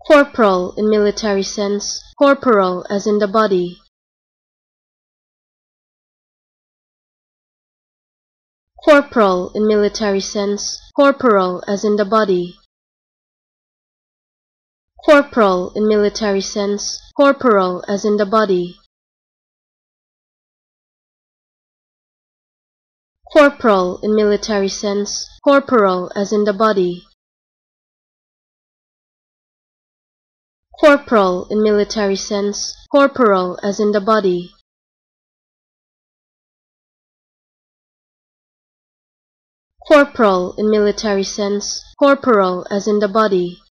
Corporal in military sense, corporal as in the body. Corporal in military sense, corporal as in the body. Corporal in military sense, corporal as in the body. Corporal in military sense, corporal as in the body. Corporal in military sense, corporal as in the body. Corporal in military sense, corporal as in the body.